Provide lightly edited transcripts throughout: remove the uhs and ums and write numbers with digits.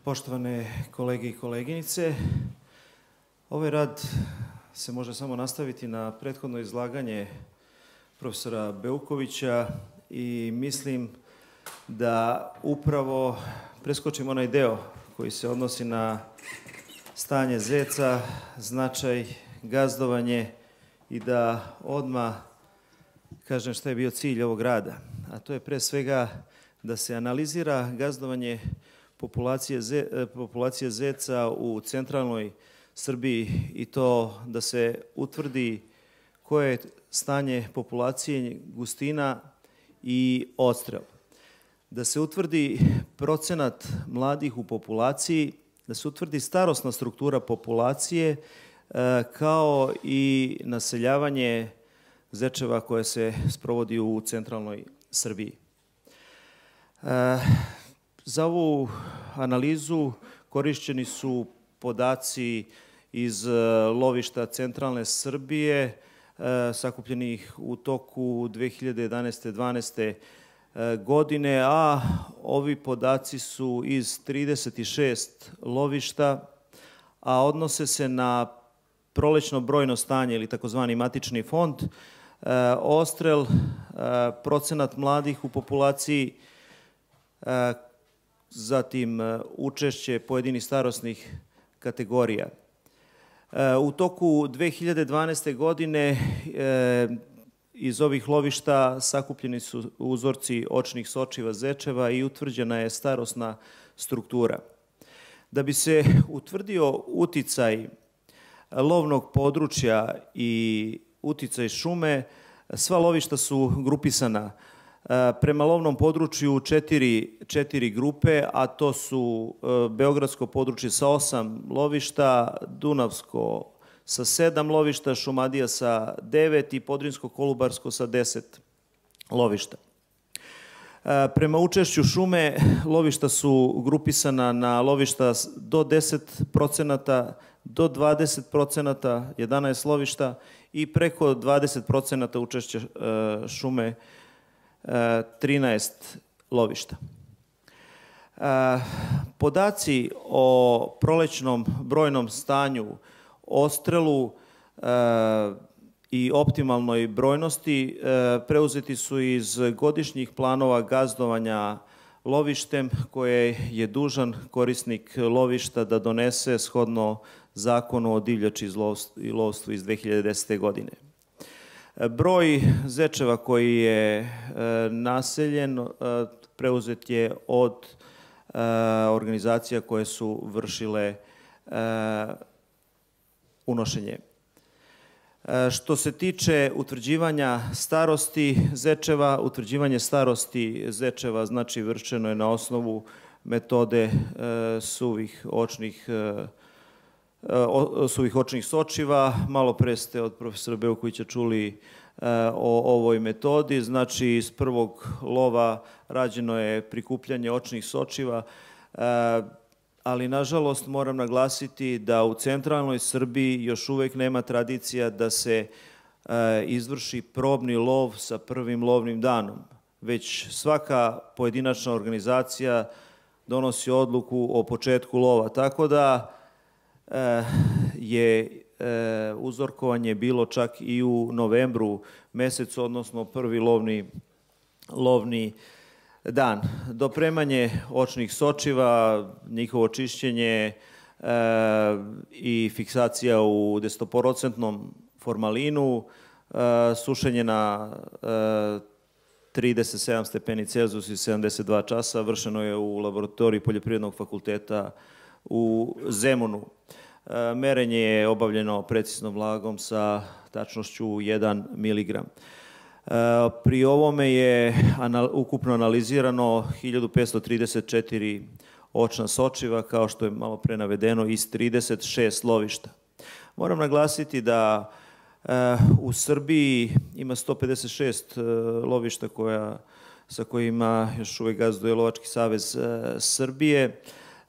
Poštovane kolege i koleginice, ovaj rad se može samo nastaviti na prethodno izlaganje profesora Beukovića i mislim da upravo preskočimo onaj deo koji se odnosi na stanje zeca, značaj, gazdovanje i da odmah kažem šta je bio cilj ovog rada. A to je pre svega da se analizira gazdovanje populacije zeca u centralnoj Srbiji i to da se utvrdi koje je stanje populacije, gustina i odstrel. Da se utvrdi procenat mladih u populaciji, da se utvrdi starosna struktura populacije kao i naseljavanje zečeva koje se sprovodi u centralnoj Srbiji. Za ovu analizu korišćeni su podaci iz lovišta centralne Srbije, sakupljenih u toku 2011-2012. godine, a ovi podaci su iz 36 lovišta, a odnose se na prolećno brojno stanje ili takozvani matični fond, odstrel, procenat mladih u populaciji, zatim učešće pojedinih starosnih kategorija. U toku 2012. godine iz ovih lovišta sakupljeni su uzorci očnih sočiva zečeva i utvrđena je starosna struktura. Da bi se utvrdio uticaj lovnog područja i uticaj šume, sva lovišta su grupisana prema lovnom području četiri grupe, a to su Beogradsko područje sa 8 lovišta, Dunavsko sa 7 lovišta, Šumadija sa 9 i Podrinjsko-Kolubarsko sa 10 lovišta. Prema učešću šume, lovišta su grupisana na lovišta do 10%, do 20%, 11 lovišta i preko 20% učešća šume, 13 lovišta. Podaci o prolećnom brojnom stanju, odstrelu i optimalnoj brojnosti preuzeti su iz godišnjih planova gazdovanja lovištem koje je dužan korisnik lovišta da donese shodno Zakonu o divljači i lovstvu iz 2010. godine. Broj zečeva koji je naseljen preuzet je od organizacija koje su vršile unošenje. Što se tiče utvrđivanja starosti zečeva, utvrđivanje starosti zečeva znači vršeno je na osnovu metode suvih očnih sočiva. Malo pre ste od profesora Beukovića čuli o ovoj metodi. Znači, iz prvog lova rađeno je prikupljanje očnih sočiva, ali nažalost moram naglasiti da u centralnoj Srbiji još uvek nema tradicija da se izvrši probni lov sa prvim lovnim danom, već svaka pojedinačna organizacija donosi odluku o početku lova. Tako da je uzorkovanje bilo čak i u novembru mesecu, odnosno prvi lovni dan. Dopremanje očnih sočiva, njihovo čišćenje i fiksacija u 10% formalinu, sušenje na 37 stepeni Celzijus i 72 časa, vršeno je u laboratoriji Poljoprivrednog fakulteta u Zemunu. Merenje je obavljeno preciznom vlagom sa tačnošću 1 miligram. Pri ovome je ukupno analizirano 1534 očna sočiva, kao što je malo pre navedeno, iz 36 lovišta. Moram naglasiti da u Srbiji ima 156 lovišta sa kojima još uvek gazduje Lovački savez Srbije,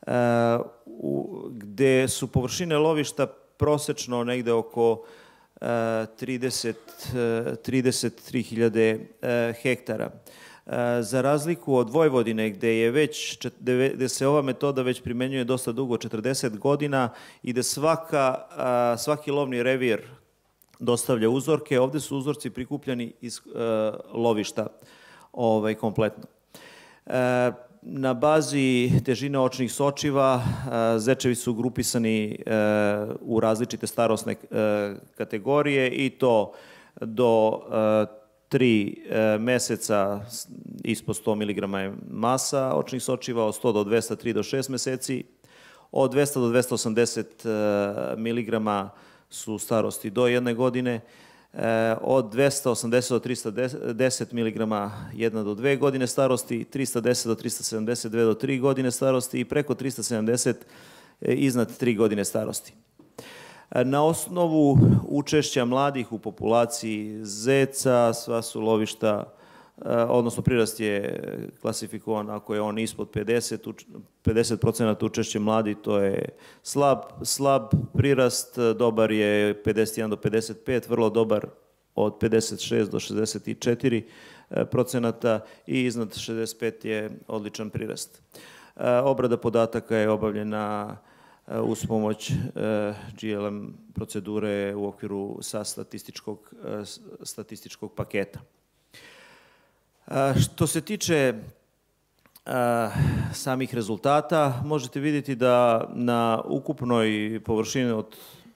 gde su površine lovišta prosečno negde oko 33.000 hektara. Za razliku od Vojvodine gde se ova metoda već primenjuje dosta dugo, 40 godina, i gde svaki lovni revir dostavlja uzorke, ovde su uzorci prikupljani iz lovišta kompletno. Na bazi težine očnih sočiva zečevi su grupisani u različite starosne kategorije, i to do 3 meseca ispod 100 mg je masa očnih sočiva, od 100 do 200, 3 do 6 meseci, od 200 do 280 mg su starosti do 1 godine, od 280 do 310 mg 1 do 2 godine starosti, 310 do 372 do 3 godine starosti i preko 370 iznad 3 godine starosti. Na osnovu učešća mladih u populaciji zeca, sva su lovišta, odnosno prirast je klasifikovan ako je on ispod 50% učešće mladih, to je slab prirast, dobar je 51 do 55, vrlo dobar od 56 do 64% i iznad 65 je odličan prirast. Obrada podataka je obavljena uz pomoć GLM procedure u okviru sa statističkog paketa. Što se tiče samih rezultata, možete vidjeti da na ukupnoj površini od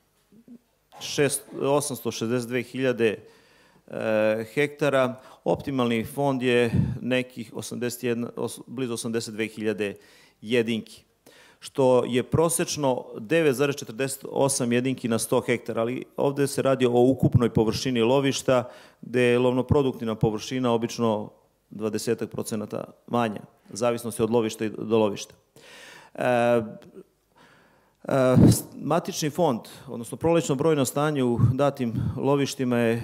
862.000 hektara optimalni fond je nekih blizu 82.000 jedinki, što je prosečno 9,48 jedinki na 100 hektara, ali ovde se radi o ukupnoj površini lovišta, gde je lovnoproduktivna površina obično 20% manja, zavisnosti od lovišta do lovišta. Matični fond, odnosno prolećno brojno stanje u datim lovištima je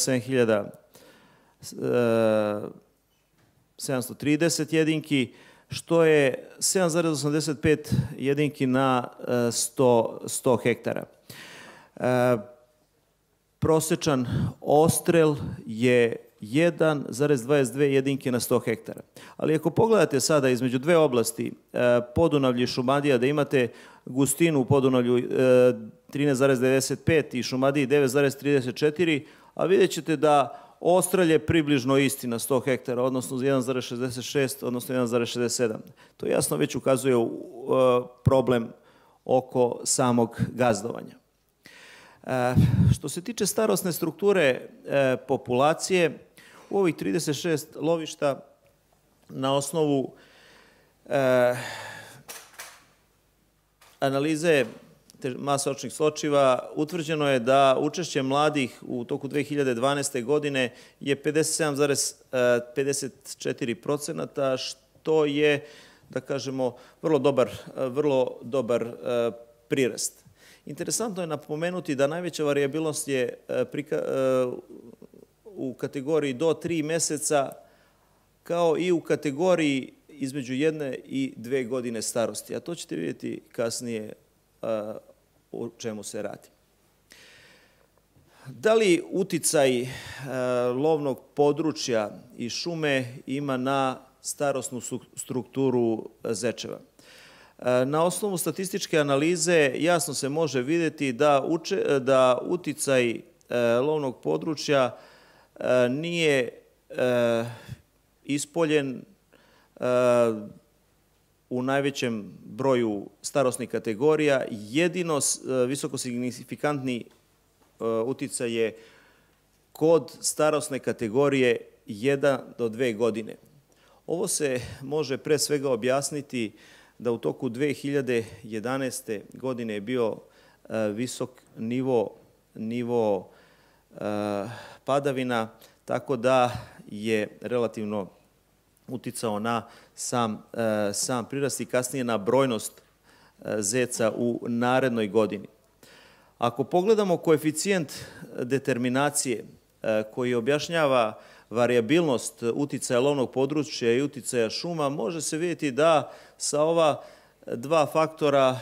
67.730 jedinki, što je 7,85 jedinki na 100 hektara. Prosečan odstrel je 1,22 jedinke na 100 hektara. Ali ako pogledate sada između dve oblasti, Podunavlje i Šumadija, da imate gustinu u Podunavlju 13,95 i Šumadiji 9,34, a vidjet ćete da odstrel je približno isti na 100 hektara, odnosno 1,66, odnosno 1,67. To jasno već ukazuje problem oko samog gazdovanja. Što se tiče starosne strukture populacije, u ovih 36 lovišta na osnovu analize mase očnih sočiva utvrđeno je da učešće mladih u toku 2012. godine je 57,54%, što je, da kažemo, vrlo dobar prirast. Interesantno je napomenuti da najveća varijabilnost je u kategoriji do 3 meseca, kao i u kategoriji između 1 i 2 godine starosti, a to ćete vidjeti kasnije o čemu se radi. Da li uticaj lovnog područja i šume ima na starosnu strukturu zečeva? Na osnovu statističke analize jasno se može vidjeti da uticaj lovnog područja nije ispoljen u najvećem broju starosnih kategorija. Jedino visoko signifikantni uticaj je kod starosne kategorije 1 do 2 godine. Ovo se može pre svega objasniti da u toku 2011. godine je bio visok nivo padavina, tako da je relativno uticao na sam prirast i kasnije na brojnost zeca u narednoj godini. Ako pogledamo koeficijent determinacije koji objašnjava varijabilnost uticaja lovnog područja i uticaja šuma, može se vidjeti da sa ova dva faktora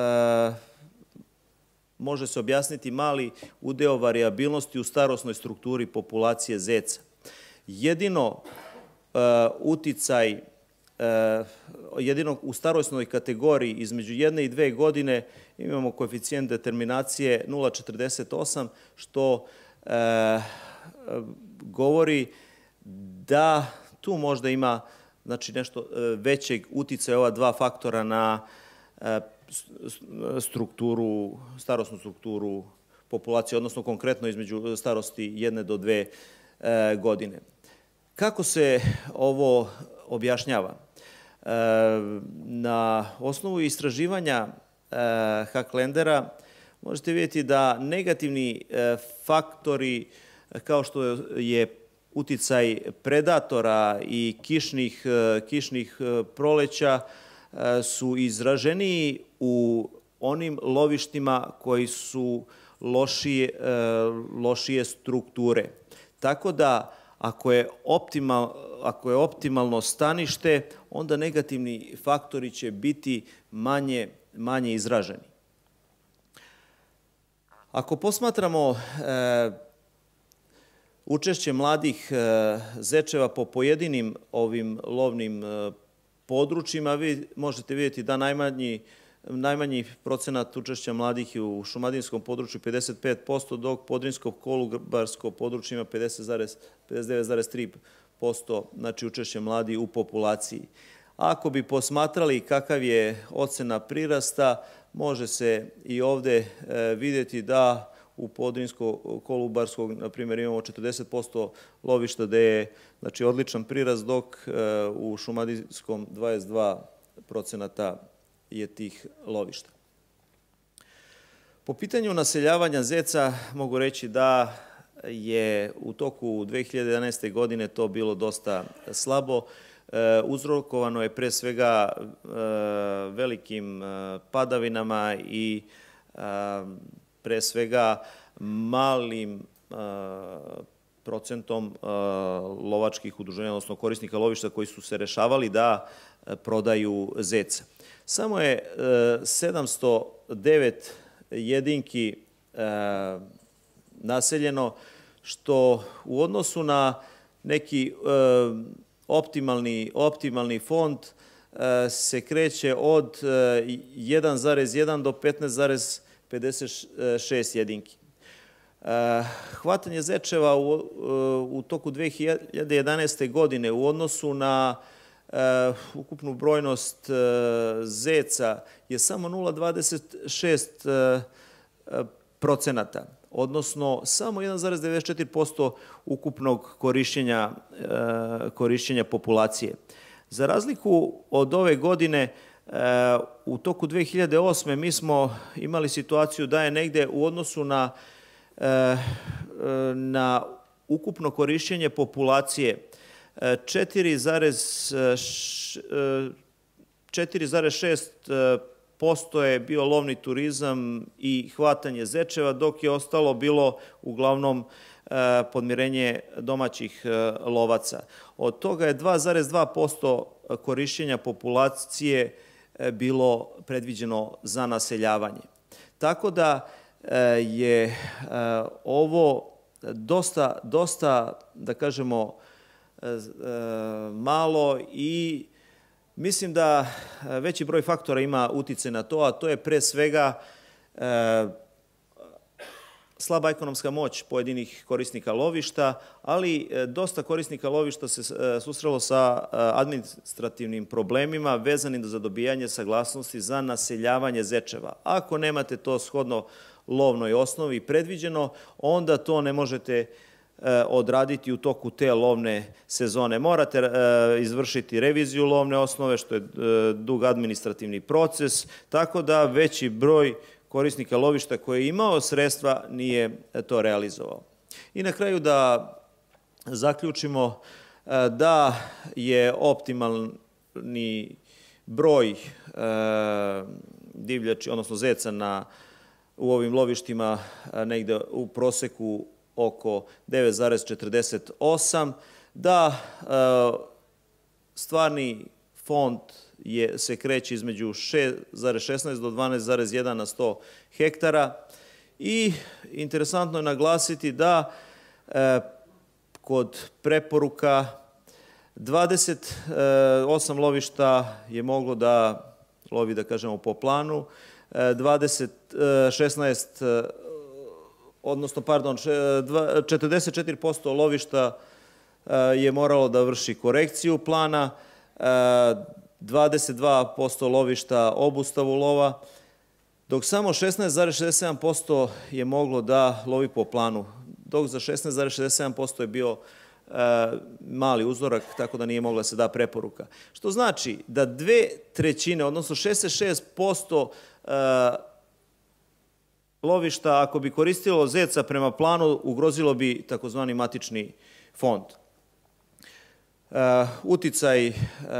može se objasniti mali udeo varijabilnosti u starosnoj strukturi populacije zeca. Jedino uticaj jedino u starosnoj kategoriji između 1 i 2 godine imamo koeficijent determinacije 0,48, što govori da tu možda ima nešto većeg uticaja ova dva faktora na starosnu strukturu populacije, odnosno konkretno između starosti 1 do 2 godine. Kako se ovo objašnjava? Na osnovu istraživanja Hacklendera možete vidjeti da negativni faktori kao što je uticaj predatora i kišnih proleća su izraženiji u onim lovištima koji su lošije strukture. Tako da ako je optimalno stanište, onda negativni faktori će biti manje izraženi. Ako posmatramo učešće mladih zečeva po pojedinim ovim lovnim područjima, vi možete vidjeti da najmanji procenat učešća mladih je u šumadinskom području 55%, dok podrinjsko kolubarsko područje ima 59,3%, znači učešće mladih u populaciji. Ako bi posmatrali kakav je ocena prirasta, može se i ovdje vidjeti da u podrinjsko-kolubarskog, na primjer, imamo 40% lovišta gdje je odličan prirast, dok u šumadinskom 22% je tih lovišta. Po pitanju naseljavanja zeca mogu reći da je u toku 2011. godine to bilo dosta slabo. Uzrokovano je pre svega velikim padavinama i pre svega malim procentom lovačkih udruženja, odnosno korisnika lovišta koji su se rešavali da prodaju zeca. Samo je 709 jedinki naseljeno, što u odnosu na neki optimalni fond se kreće od 1,1 do 15,56 jedinki. Hvatanje zečeva u toku 2011. godine u odnosu na ukupnu brojnost zeca je samo 0,26%, odnosno samo 1,94% ukupnog korišćenja populacije. Za razliku od ove godine, u toku 2008. mi smo imali situaciju da je negde u odnosu na ukupno korišćenje populacije 4,6% je bio lovni turizam i hvatanje zečeva, dok je ostalo bilo uglavnom podmirenje domaćih lovaca. Od toga je 2,2% korišćenja populacije bilo predviđeno za naseljavanje. Tako da je ovo dosta, da kažemo, malo i mislim da veći broj faktora ima uticaj na to, a to je pre svega slaba ekonomska moć pojedinih korisnika lovišta, ali dosta korisnika lovišta se susrelo sa administrativnim problemima vezanim za dobijanje saglasnosti za naseljavanje zečeva. Ako nemate to shodno lovnoj osnovi predviđeno, onda to ne možete odraditi u toku te lovne sezone. Morate izvršiti reviziju lovne osnove, što je dug administrativni proces, tako da veći broj korisnika lovišta koji je imao sredstva nije to realizovao. I na kraju da zaključimo da je optimalni broj divljači, odnosno zeca u ovim lovištima negde u proseku oko 9,48, da stvarni fond se kreće između 6,16 do 12,1 na 100 hektara i interesantno je naglasiti da kod preporuka 28 lovišta je moglo da lovi, da kažemo, po planu, 44% lovišta je moralo da vrši korekciju plana, 22% lovišta obustavu lova, dok samo 16,67% je moglo da lovi po planu, dok za 16,67% je bio mali uzorak, tako da nije mogla se da preporuka. Što znači da 2/3, odnosno 66% lovišta, ako bi koristilo zeca prema planu, ugrozilo bi takozvani matični fond. Uticaj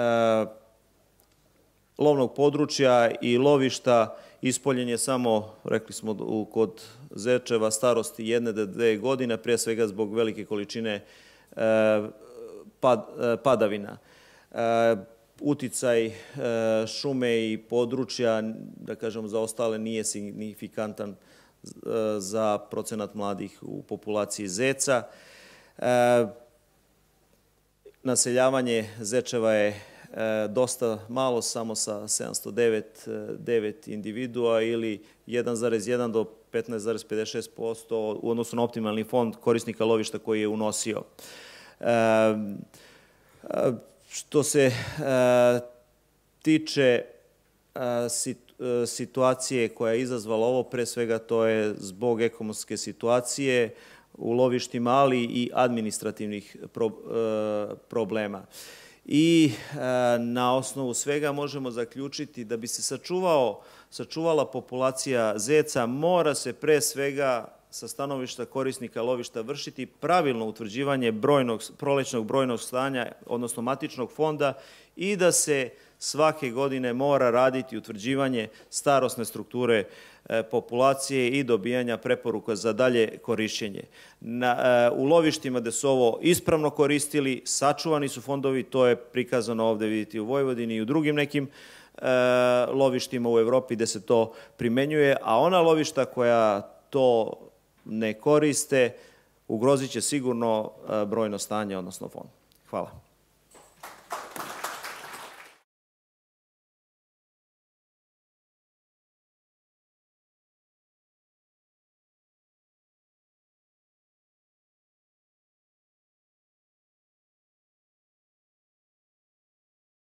lovnog područja i lovišta ispoljen je samo, rekli smo, kod zečeva starosti 1 do 2 godine, pre svega zbog velike količine padavina. Uticaj šume i područja, da kažemo, za ostale nije signifikantan za procenat mladih u populaciji zeca. Naseljavanje zečeva je dosta malo, samo sa 709 individua ili 1,1 do 15,56% u odnosu na optimalni fond korisnika lovišta koji je unosio. Što se tiče situacije koja je izazvala ovo, pre svega to je zbog ekonomske situacije u lovištima, ali i administrativnih problema. I na osnovu svega možemo zaključiti da bi se sačuvala populacija zeca, mora se pre svega sa stanovišta korisnika lovišta vršiti pravilno utvrđivanje prolećnog brojnog stanja, odnosno matičnog fonda, i da se svake godine mora raditi utvrđivanje starosne strukture populacije i dobijanja preporuka za dalje korišćenje. U lovištima gde su ovo ispravno koristili, sačuvani su fondovi, to je prikazano ovde, vidite, u Vojvodini i u drugim nekim lovištima u Evropi gde se to primenjuje, a ona lovišta koja to ne koriste, ugrozit će sigurno brojno stanje, odnosno fond. Hvala.